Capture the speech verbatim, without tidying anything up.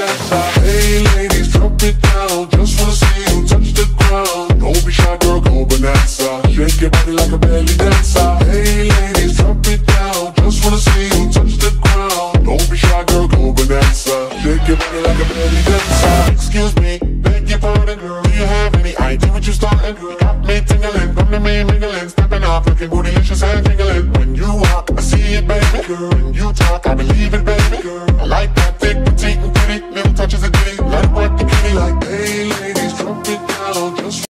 dancer. Hey ladies, drop it down, just wanna see you touch the ground. Don't be shy, girl, go bonanza. Shake your body like a belly dancer. Hey ladies, drop it down, just wanna see you touch the ground. Don't be shy, girl, go bonanza. Shake your body like a belly dancer. Excuse me, beg your pardon, girl. Do you have any idea what you starting? You got me tingling, come to me mingling, stepping off, looking bootylicious and tingling. When you walk, I see it, baby. Girl, when you talk, I believe it, baby. Girl, I like that thick, petite, and pretty. Little touches of